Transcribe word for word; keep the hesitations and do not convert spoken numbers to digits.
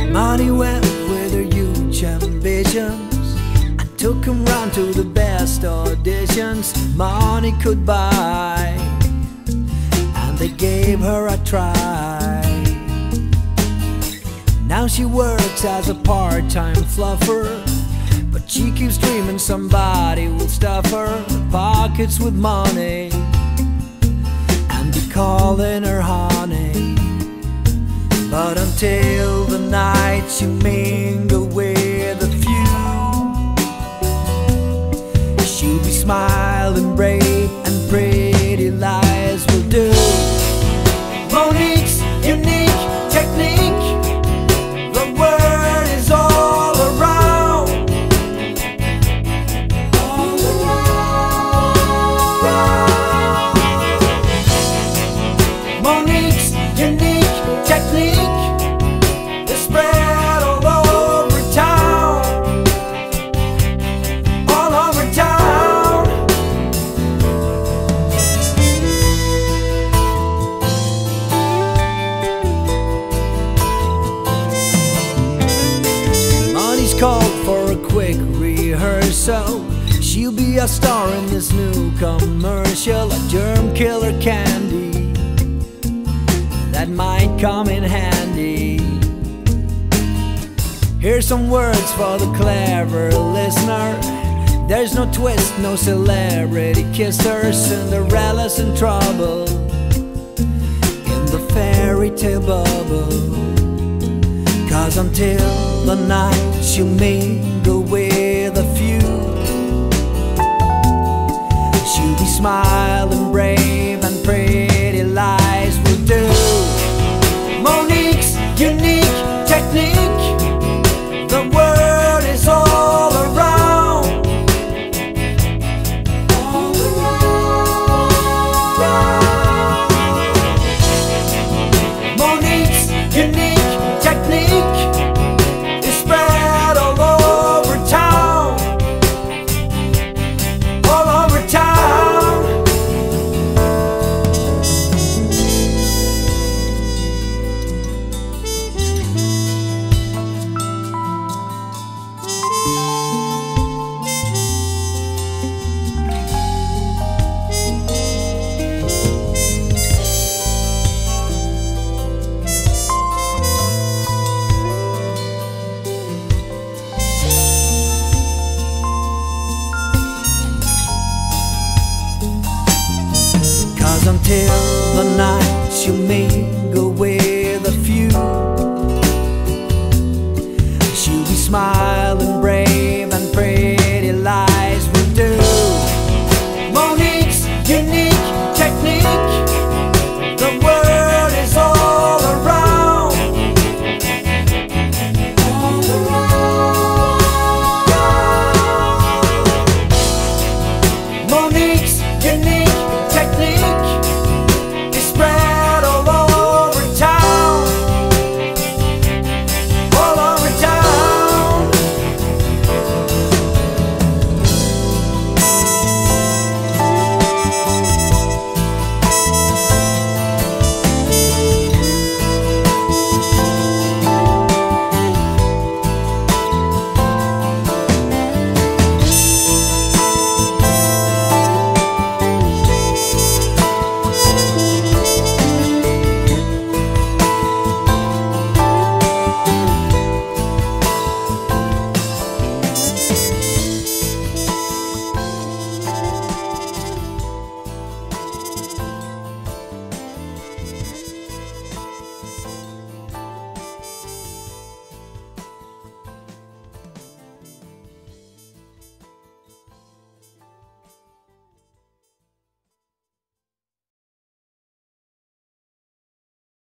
Money went with her huge ambitions and took him round to the best auditions money could buy, and they gave her a try. Now she works as a part-time fluffer, but she keeps dreaming somebody will stuff her pockets with money and be calling her honey. But until the night she mingle with a few, she'll be smiling, brave, and pretty lies will do. Monique's unique technique, the word is all around, all around. Monique's unique technique is spread all over town, all over town. Money's called for a quick rehearsal. She'll be a star in this new commercial, a germ killer candy that might come in handy. Here's some words for the clever listener. There's no twist, no celebrity kisser. Cinderella's in trouble in the fairy tale bubble, 'cause until the night she'll mingle with a few, she'll be smiling, brave,